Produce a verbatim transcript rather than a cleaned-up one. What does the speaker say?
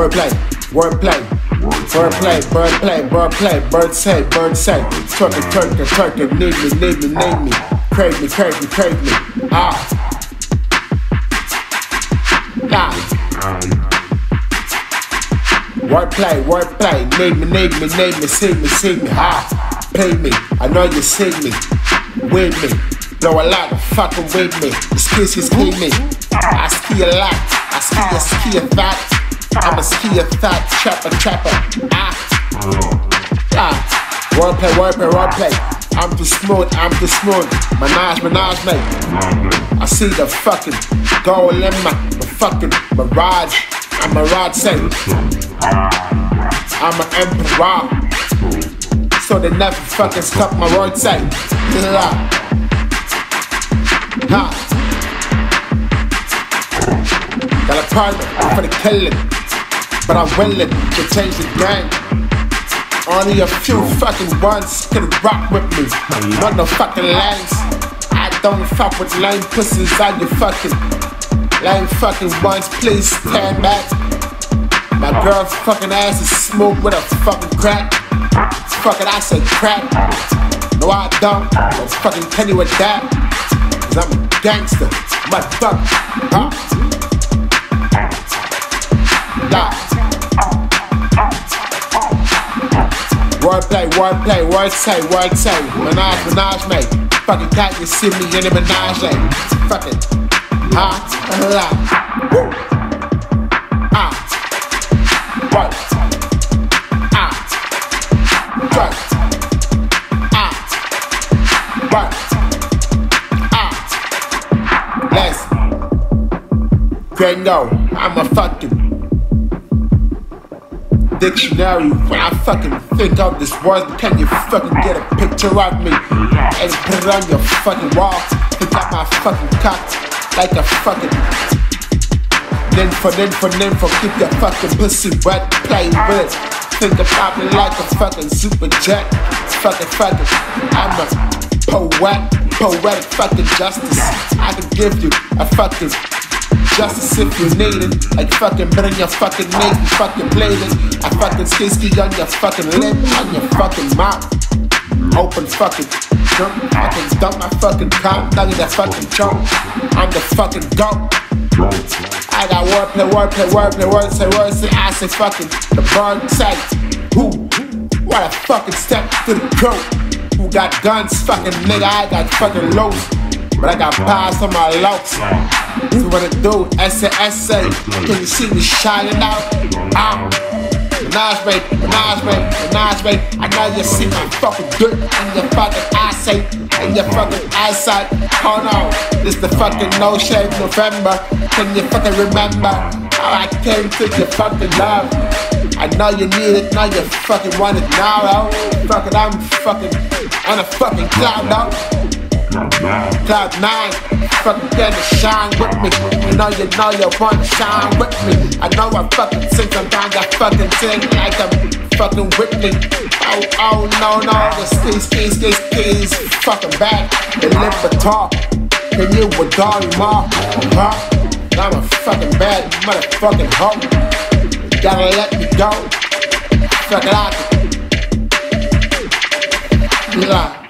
Wordplay, wordplay, wordplay, birdplay, birdplay, bird say, bird say. Twerking, twerking, twerking, need me, need me, need me. Crave me, crave me, crave me. Ah. Nah. Wordplay, wordplay, need me, need me, need me, see me, see me. Ah. Pay me, I know you see me. With me, blow a lot, fucking with me. The skis, you ski me. I ski a lot, I ski a ski a fat. I'm a ski a fat, trapper, trapper. Ah, ah. Wordplay, wordplay, wordplay. I'm too smooth, I'm too smooth. Menage, menage, mate. I see the fucking goal in my, my fucking mirage. I'm a rod say. I'm an emperor. So they never fucking stop my word say. Ha. Got a partner for the killing, but I'm willing to change the game. Only a few fucking ones can rock with me. Not no fucking lames. I don't fuck with lame pussies. All you fucking lame fucking ones, please stand back. My girl's fucking ass is smooth with a fucking crack. Fucking I say crack. No I don't. Let's fucking tell you with that. Cause I'm a gangster. Motherfucker. Huh? Nah. Wordplay, wordplay, word say, word say. Menage, menage, mate. Fucking cat, you see me in the menage, eh? Fucking. Huh? La. Woo. Ah. What? Ah. What? Ah. What? Ah. Let's. Gringo, I'm a fucking dictionary. When I fucking think of this word, can you fucking get a picture of me and put it on your fucking wall? Pick up my fucking cock like a fucking nympho, nympho, nympho. Keep your fucking pussy wet, play with it. Think about me like a fucking super jet. Fucking fucking, I'm a poet, poetic fucking justice. I can give you a fucking justice if you need it. Like fucking bring your fucking neck, you fucking blade it. I fucking ski ski on your fucking lip, on your fucking mouth. Open fucking jump, fucking dump my fucking cock, nugget that fucking chunk. I'm the fucking goat. I got wordplay, wordplay, wordplay, word say, word say, I say fucking the bird say. Who? What a fucking step to the throat. Who got guns? Fucking nigga, I got fucking lows. But I got pies on my locks. So what it do? S A S A. Can you see me shining out? Ah. Menage, babe, menage, babe, menage, babe. I know you see my fucking good in your fucking eyesight, in your fucking eyesight. Oh no, this the fucking no shave November. Can you fucking remember how I came to your fucking love? I know you need it, now you fucking want it now, though. Fucking, I'm fucking on a fucking cloud, though. Cloud nine, fucking get to shine with me. You know you know you wanna shine with me. I know I fucking sing sometimes I fucking sing like I'm fucking Whitney. Oh, oh no, no, the skis, skis, skis, skis, fucking back. The lip but talk, and you would call me more, huh? I'm a fucking bad motherfucking hoe. You gotta let me go. Fuck it out. Yeah.